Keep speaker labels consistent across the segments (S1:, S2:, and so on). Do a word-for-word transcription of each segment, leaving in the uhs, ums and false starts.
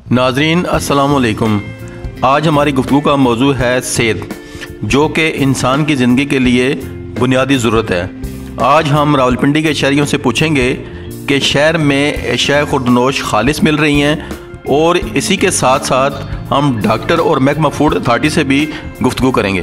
S1: नाजरीन अस्सलाम वालेकुम। आज हमारी गुफ्तगू का मौजू है सेहत, जो कि इंसान की ज़िंदगी के लिए बुनियादी ज़रूरत है। आज हम रावलपिंडी के शहरियों से पूछेंगे कि शहर में अशिया खुर्दनोश खालिस मिल रही हैं, और इसी के साथ साथ हम डॉक्टर और महकमा फूड अथॉरिटी से भी गुफ्तगू करेंगे।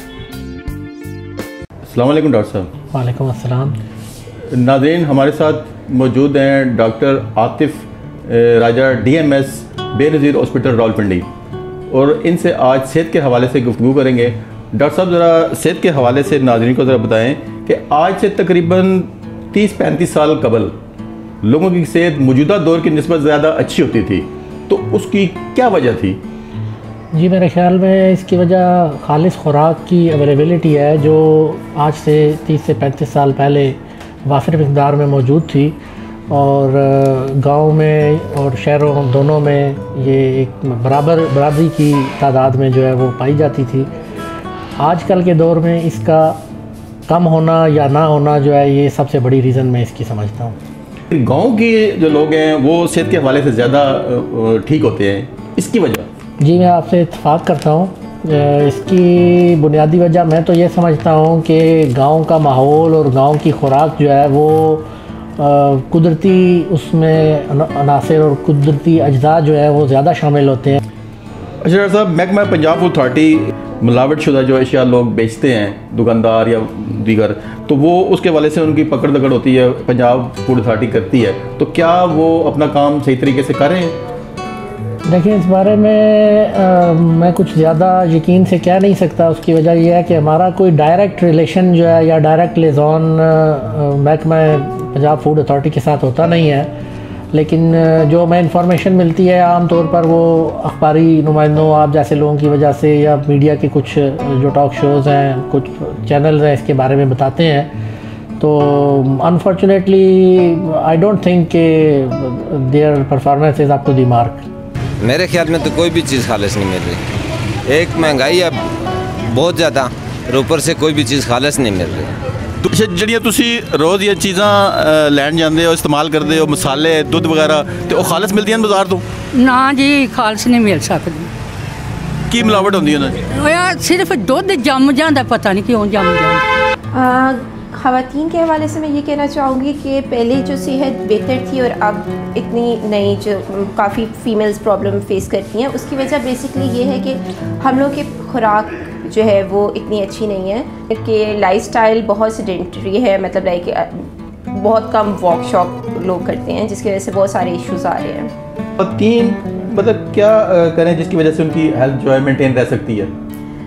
S1: अस्सलाम वालेकुम डॉक्टर साहब।
S2: वालेकुम अस्सलाम।
S1: नाज़रीन, हमारे साथ मौजूद हैं doctor Atif Raja, D M S Benazir hospital Rawalpindi, और इनसे आज सेहत के हवाले से गुफ्तगू करेंगे। डॉक्टर साहब, ज़रा सेहत के हवाले से नाज़रीन को ज़रा बताएं कि आज से तकरीबन तीस पैंतीस साल कबल लोगों की सेहत मौजूदा दौर की निस्बत ज़्यादा अच्छी होती थी, तो उसकी क्या वजह थी?
S2: जी, मेरे ख्याल में इसकी वजह खालिस खुराक की अवेलेबिलिटी है, जो आज से तीस से पैंतीस साल पहले वाफिर मकदार में मौजूद थी, और गांव में और शहरों दोनों में ये एक बराबर बराबरी की तादाद में जो है वो पाई जाती थी। आजकल के दौर में इसका कम होना या ना होना जो है, ये सबसे बड़ी रीज़न मैं इसकी समझता हूँ।
S1: गांव के जो लोग हैं वो सेहत के हवाले से ज़्यादा ठीक होते हैं, इसकी वजह?
S2: जी, मैं आपसे इत्तेफाक करता हूँ। इसकी बुनियादी वजह मैं तो ये समझता हूँ कि गांव का माहौल और गांव की खुराक जो है वो कुदरती उसमें अनासर और कुदरती अज्जा जो है वो ज़्यादा शामिल होते हैं।
S1: अच्छा डॉक्टर साहब, महकमा पंजाब फूड अथॉरिटी मिलावट शुदा जो अशिया लोग बेचते हैं, दुकानदार या दीगर, तो वो उसके वाले से उनकी पकड़ दकड़ होती है, पंजाब फूड अथॉरिटी करती है, तो क्या वो अपना काम सही तरीके से कर रहे हैं?
S2: देखिए, इस बारे में आ, मैं कुछ ज़्यादा यकीन से कह नहीं सकता। उसकी वजह यह है कि हमारा कोई डायरेक्ट रिलेशन जो है या डायरेक्ट लिज़ॉन महकमा पंजाब फूड अथॉरिटी के साथ होता नहीं है, लेकिन जो मैं इंफॉर्मेशन मिलती है आम तौर पर वो अखबारी नुमाइंदों, आप जैसे लोगों की वजह से, या मीडिया के कुछ जो टॉक शोज़ हैं, कुछ चैनल्स हैं, इसके बारे में बताते हैं। तो अनफॉर्चुनेटली आई डोंट थिंक के their performance is up to the mark.
S3: मेरे ख्याल में तो कोई भी चीज़ खालिस नहीं मिल रही। एक महंगाई है बहुत ज़्यादा, और ऊपर से कोई भी चीज़ खालिस नहीं मिल रही।
S1: अच्छा, ਜਿਹੜੀਆਂ ਤੁਸੀਂ ਰੋਜ਼ ਇਹ ਚੀਜ਼ਾਂ ਲੈਣ ਜਾਂਦੇ ਹੋ, ਇਸਤੇਮਾਲ ਕਰਦੇ ਹੋ, ਮਸਾਲੇ, ਦੁੱਧ ਵਗੈਰਾ, ਤੇ ਉਹ ਖਾਲਸ ਮਿਲਦੀਆਂ ਨੇ ਬਾਜ਼ਾਰ ਤੋਂ?
S4: ਨਾ ਜੀ, ਖਾਲਸ ਨਹੀਂ ਮਿਲ ਸਕਦੀ।
S1: ਕੀ ਮਿਲਾਵਟ ਹੁੰਦੀ ਉਹਨਾਂ 'ਚ?
S4: ਉਹ ਸਿਰਫ ਦੁੱਧ ਜੰਮ ਜਾਂਦਾ, ਪਤਾ नहीं क्यों जम ਜਾਂਦਾ।
S5: ख़वातीन के हवाले से मैं ये कहना चाहूँगी कि पहले जो सेहत बेहतर थी और अब इतनी नई जो काफ़ी फ़ीमेल्स प्रॉब्लम फेस करती हैं, उसकी वजह बेसिकली ये है कि हम लोग की खुराक जो है वो इतनी अच्छी नहीं है, कि लाइफस्टाइल बहुत सेडेंटरी है, मतलब लाइक बहुत कम वॉक शॉक लोग करते हैं, जिसकी वजह से बहुत सारे इश्यूज़ आ रहे हैं।
S1: ख़वातीन मतलब क्या करें जिसकी वजह से उनकी हेल्थ जो है मेंटेन रह सकती है?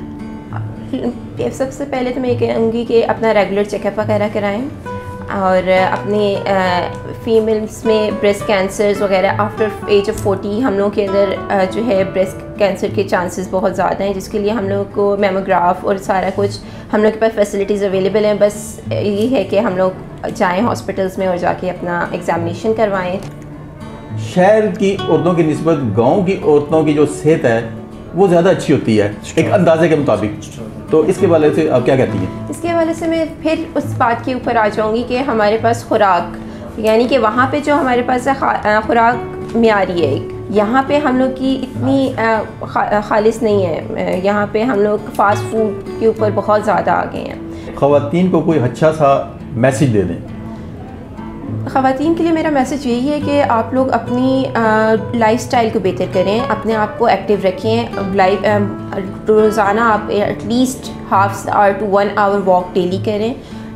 S5: सबसे पहले तो मैं ये कहूँगी कि अपना रेगुलर चेकअप वगैरह कराएं, और अपने फीमेल्स में ब्रेस्ट कैंसर्स वगैरह आफ्टर एज ऑफ फोर्टी हम लोगों के अंदर जो है ब्रेस्ट कैंसर के चांसेस बहुत ज़्यादा हैं, जिसके लिए हम लोग को मेमोग्राफ और सारा कुछ हम लोग के पास फैसिलिटीज़ अवेलेबल हैं। बस ये है कि हम लोग जाएँ हॉस्पिटल्स में और जाके अपना एग्ज़ामिनेशन करवाएँ।
S1: शहर की औरतों की निस्बत गाँव की औरतों की जो सेहत है वो ज़्यादा अच्छी होती है एक अंदाजे के मुताबिक, तो इसके हवाले से आप क्या कहती हैं?
S5: इसके हवाले से मैं फिर उस बात के ऊपर आ जाऊंगी कि हमारे पास खुराक, यानी कि वहाँ पे जो हमारे पास खुराक मियारी है, यहाँ पे हम लोग की इतनी खा, खालिस नहीं है। यहाँ पे हम लोग फास्ट फूड के ऊपर बहुत ज़्यादा आ गए हैं।
S1: ख़वातीन को कोई अच्छा सा मैसेज दे दें।
S5: ख़वातीन के लिए मेरा मैसेज यही है कि आप लोग अपनी लाइफस्टाइल को बेहतर करें, अपने आप को एक्टिव रखें। लाइफ रोज़ाना आप at least half hour to one hour walk daily करें।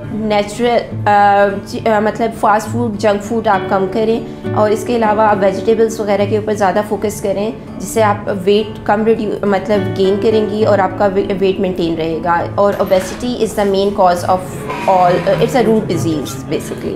S5: नेचुरल मतलब फ़ास्ट फूड, जंक फूड आप कम करें, और इसके अलावा आप वेजिटेबल्स वगैरह के ऊपर ज़्यादा फोकस करें, जिससे आप वेट कम रिड्यू मतलब गेन करेंगी और आपका वेट मेंटेन रहेगा। और obesity is the main cause of all, it's a root disease basically.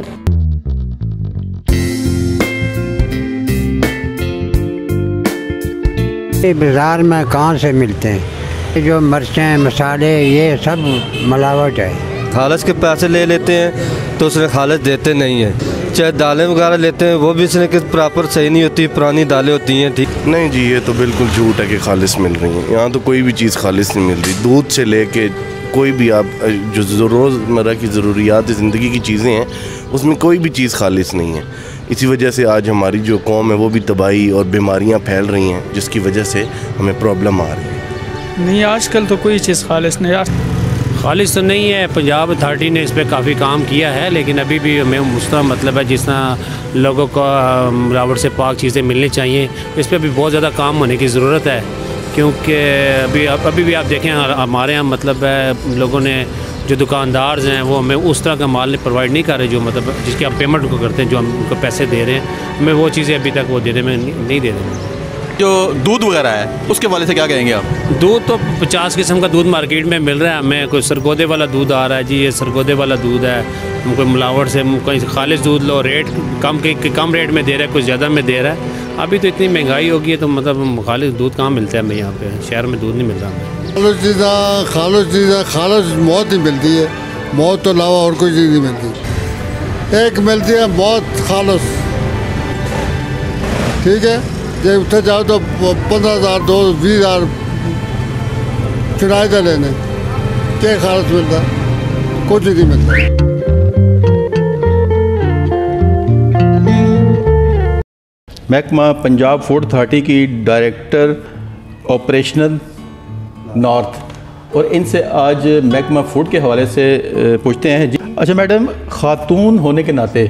S6: बाज़ार में कहाँ से मिलते हैं? जो मिर्चें, मसाले, ये सब मिलावट है। खालस के पैसे ले लेते हैं तो उसने खालस देते नहीं है। चाहे दालें वगैरह लेते हैं वो भी इसने कि प्रॉपर सही नहीं होती, पुरानी दालें होती हैं। ठीक
S7: नहीं जी, ये तो बिल्कुल झूठ है कि खालिस मिल रही हैं। यहाँ तो कोई भी चीज़ खालिस नहीं मिल रही। दूध से लेके कोई भी आप जो रोज़मर्रा की ज़रूरियात ज़िंदगी की चीज़ें हैं उसमें कोई भी चीज़ खालिस नहीं है। इसी वजह से आज हमारी जो कौम है वो भी तबाही और बीमारियाँ फैल रही हैं, जिसकी वजह से हमें प्रॉब्लम आ रही है।
S8: नहीं, आजकल तो कोई चीज़ खालिस नहीं,
S9: खालिस तो नहीं है। पंजाब अथॉरिटी ने इस पर काफ़ी काम किया है, लेकिन अभी भी हमें उस तरह मतलब है जिस तरह लोगों को मिलावट से पाक चीज़ें मिलनी चाहिए, इस पर भी बहुत ज़्यादा काम होने की ज़रूरत है। क्योंकि अभी अभी भी आप देखें हमारे यहाँ मतलब है लोगों ने जो दुकानदार हैं वो हमें उस तरह का माल प्रोवाइड नहीं कर रहे जो मतलब जिसकी हम पेमेंट को करते हैं, जो हम उनको पैसे दे रहे हैं, हमें वो चीज़ें अभी तक वो देने में नहीं दे रहे।
S1: जो दूध वगैरह है उसके वाले से क्या कहेंगे आप?
S9: दूध तो पचास किस्म का दूध मार्केट में मिल रहा है हमें। कोई सरगोदे वाला दूध आ रहा है जी, ये सरगोदे वाला दूध है, कोई मिलावट से कोई खालिश दूध लो, रेट कम के कम रेट में दे रहा है, कुछ ज़्यादा में दे रहा है। अभी तो इतनी महंगाई होगी है तो मतलब खालिश दूध कहाँ मिलता है हमें यहाँ पे, शहर में दूध नहीं मिलता हमें।
S10: खालिश चीज़ खालिश चीज़ खालिश मौत ही मिलती है, मौत तो अलावा और कोई चीज़ नहीं मिलती। एक मिलती है मौत खालिश, ठीक है। जब उठे जाओ तो पंद्रह हज़ार दो बीस हज़ार किराए लेने, क्या खालिश मिलता, कुछ नहीं मिलता।
S1: महकमा पंजाब फूड अथॉरिटी की डायरेक्टर ऑपरेशनल नॉर्थ, और इनसे आज महकमा फूड के हवाले से पूछते हैं जी। अच्छा मैडम, ख़ातून होने के नाते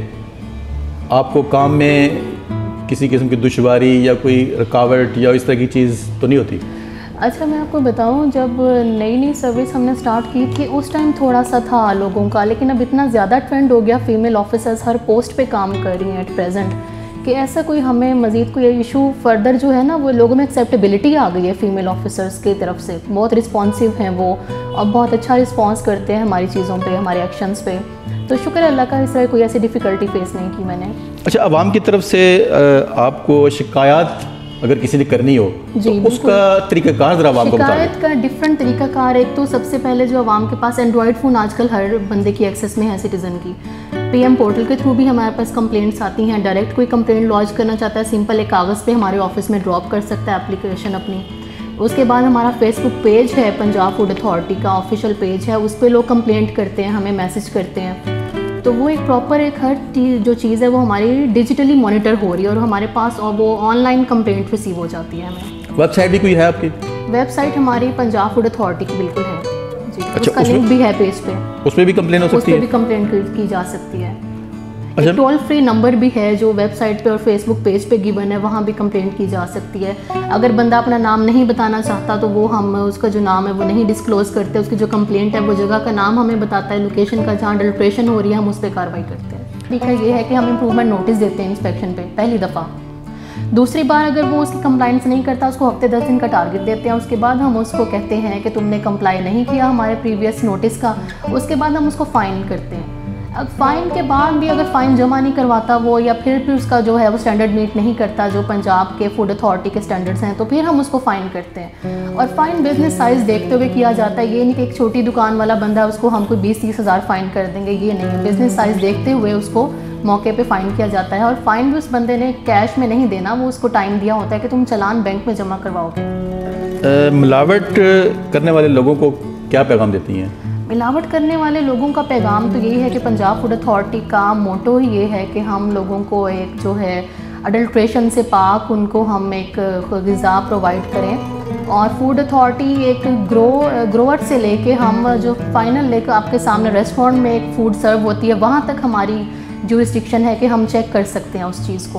S1: आपको काम में किसी किस्म की दुश्वारी या कोई रुकावट या इस तरह की चीज़ तो नहीं होती?
S11: अच्छा मैं आपको बताऊं, जब नई नई सर्विस हमने स्टार्ट की थी उस टाइम थोड़ा सा था लोगों का, लेकिन अब इतना ज़्यादा ट्रेंड हो गया, फीमेल ऑफिसर्स हर पोस्ट पे काम कर रही हैं एट प्रेजेंट, कि ऐसा कोई हमें मज़ीद कोई इशू फर्दर जो है ना वो लोगों में एक्सेप्टेबिलिटी आ गई है फीमेल ऑफिसर्स की तरफ से। बहुत रिस्पॉन्सिव हैं वो और बहुत अच्छा रिस्पॉन्स करते हैं हमारी चीज़ों पे, हमारे एक्शंस पे। तो शुक्र अल्लाह का, इस तरह कोई ऐसी डिफ़िकल्टी फेस नहीं की मैंने। अच्छा,
S1: आवाम की तरफ से आपको शिकायत अगर किसी ने करनी हो तो उसका तरीक़ाकार ज़रा आवाम को बताएं।
S11: शिकायत का डिफरेंट तरीक़ाकार, एक तो सबसे पहले जो आवाम के पास एंड्रॉयड फ़ोन आजकल हर बंदे की एक्सेस में है, सिटीज़न की, पीएम पोर्टल के थ्रू भी हमारे पास कंप्लेंट्स आती हैं। डायरेक्ट कोई कंप्लेंट लॉन्च करना चाहता है, सिंपल एक कागज़ पे हमारे ऑफिस में ड्रॉप कर सकता है एप्लीकेशन अपनी। उसके बाद हमारा फेसबुक पेज है, पंजाब फूड अथॉरिटी का ऑफिशियल पेज है, उस पर लोग कंप्लेंट करते हैं, हमें मैसेज करते हैं। तो वो एक प्रॉपर एक हर जो चीज़ है वो हमारी डिजिटली मॉनिटर हो रही है और हमारे पास और वो ऑनलाइन कंप्लेंट रिसीव हो जाती है हमें।
S1: वेबसाइट भी कोई है आपकी?
S11: वेबसाइट हमारी पंजाब फूड अथॉरिटी की बिल्कुल है जी।
S1: अच्छा,
S11: उसका लिंक भी है पेज पे,
S1: उसमें भी कंप्लेन हो सकती है?
S11: उस पर भी कंप्लेंट की जा सकती है। अच्छा, एक टोल फ्री नंबर भी है जो वेबसाइट पे और फेसबुक पेज पे गिवन है, वहाँ भी कंप्लेंट की जा सकती है। अगर बंदा अपना नाम नहीं बताना चाहता तो वो हम उसका जो नाम है वो नहीं डिस्क्लोज़ करते, उसकी जो कंप्लेंट है वो जगह का नाम हमें बताता है, लोकेशन का जहाँ अडल्ट्रेशन हो रही है हम उस पर कार्रवाई करते हैं। ठीक है, ये है कि हम इम्प्रूवमेंट नोटिस देते हैं इंस्पेक्शन पे पहली दफ़ा। दूसरी बार अगर वो उसकी कंप्लाइंस नहीं करता, उसको हफ्ते दस दिन का टारगेट देते हैं। उसके बाद हम उसको कहते हैं कि तुमने कंप्लाई नहीं किया हमारे प्रीवियस नोटिस का, उसके बाद हम उसको फ़ाइन करते हैं। अब फ़ाइन के बाद भी अगर फ़ाइन जमा नहीं करवाता वो, या फिर भी उसका जो है वो स्टैंडर्ड मीट नहीं करता जो पंजाब के फूड अथॉरिटी के स्टैंडर्ड्स हैं, तो फिर हम उसको फ़ाइन करते हैं। और फ़ाइन बिज़नेस साइज़ देखते हुए किया जाता है, ये नहीं कि एक छोटी दुकान वाला बंदा है उसको हम कोई बीस तीस हज़ार फ़ाइन कर देंगे, ये नहीं। बिज़नेस साइज़ देखते हुए उसको मौके पे फ़ाइन किया जाता है। और फ़ाइन भी उस बंदे ने कैश में नहीं देना, वो उसको टाइम दिया होता है कि तुम चालान बैंक में जमा करवाओगे।
S1: मिलावट करने वाले लोगों को क्या पैगाम देती हैं?
S11: मिलावट करने वाले लोगों का पैगाम तो यही है कि पंजाब फूड अथॉरिटी का मोटो ही ये है कि हम लोगों को एक जो है अडल्ट्रेशन से पाक उनको हम एक ग़िज़ा प्रोवाइड करें। और फूड अथॉरिटी एक ग्रो ग्रोअर से लेके हम जो फाइनल लेकर आपके सामने रेस्टोरेंट में एक फ़ूड सर्व होती है वहाँ तक हमारी जुरिस्डिक्शन है कि हम चेक कर सकते हैं उस चीज़ को।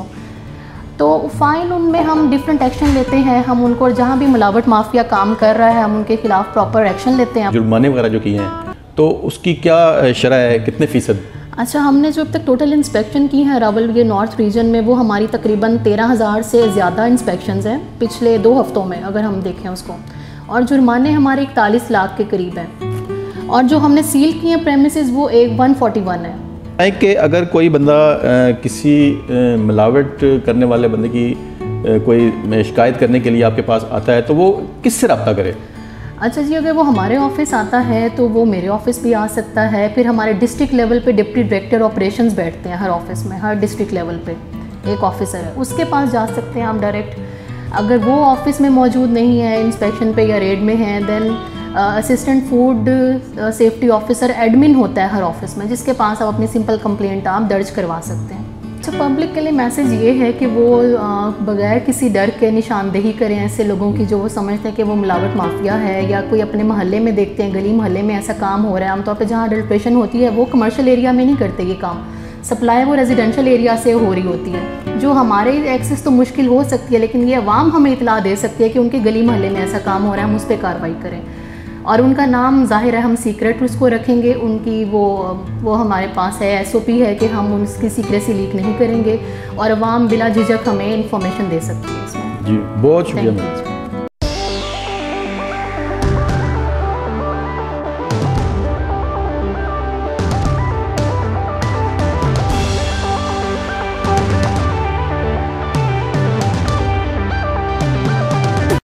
S11: तो फ़ाइन उनमें हम डिफरेंट एक्शन लेते हैं, हम उनको जहाँ भी मिलावट माफिया काम कर रहा है हम उनके खिलाफ प्रॉपर एक्शन लेते हैं।
S1: जुर्माने वगैरह जो किए हैं तो उसकी क्या शरह है, कितने फ़ीसद?
S11: अच्छा, हमने जो अब तक टोटल इंस्पेक्शन की हैं रावलपिंडी नॉर्थ रीजन में, वो हमारी तकरीबन तेरह हज़ार से ज़्यादा इंस्पेक्शंस हैं पिछले दो हफ्तों में अगर हम देखें उसको, और जुर्माने हमारे इकतालीस लाख के करीब हैं। और जो हमने सील किए हैं प्रेमिसेस वो एक वन फोर्टी वन है।
S1: कि अगर कोई बंदा किसी मिलावट करने वाले बंदे की कोई शिकायत करने के लिए आपके पास आता है तो वो किससे रब्ता करे?
S11: अच्छा जी, अगर वो हमारे ऑफिस आता है तो वो मेरे ऑफिस भी आ सकता है। फिर हमारे डिस्ट्रिक्ट लेवल पे डिप्टी डायरेक्टर ऑपरेशंस बैठते हैं हर ऑफिस में, हर डिस्ट्रिक्ट लेवल पे एक ऑफिसर है, उसके पास जा सकते हैं आप डायरेक्ट। अगर वो ऑफिस में मौजूद नहीं है, इंस्पेक्शन पे या रेड में है, then assistant food safety officer admin होता है हर ऑफिस में, जिसके पास आप अपनी सिंपल कंप्लेंट आप दर्ज करवा सकते हैं। अच्छा, पब्लिक के लिए मैसेज ये है कि वो बगैर किसी डर के निशानदेही करें ऐसे लोगों की जो वो समझते हैं कि वो मिलावट माफिया है, या कोई अपने मोहल्ले में देखते हैं, गली मोहल्ले में ऐसा काम हो रहा है। आमतौर पर जहाँ अडल्ट्रेशन होती है वो कमर्शियल एरिया में नहीं करते ये काम, सप्लाई वो रेजिडेंशियल एरिया से हो रही होती है, जो हमारे एक्सेस तो मुश्किल हो सकती है, लेकिन ये अवाम हमें इतला दे सकती है कि उनके गली मोहल्ले में ऐसा काम हो रहा है, हम उस पर कार्रवाई करें। और उनका नाम ज़ाहिर है हम सीक्रेट उसको रखेंगे, उनकी वो वो हमारे पास है एसओपी है कि हम उसकी सीक्रेसी लीक नहीं करेंगे, और अवाम बिला झिझक हमें इंफॉर्मेशन दे सकती है इसमें।
S1: जी, बहुत शुक्रिया।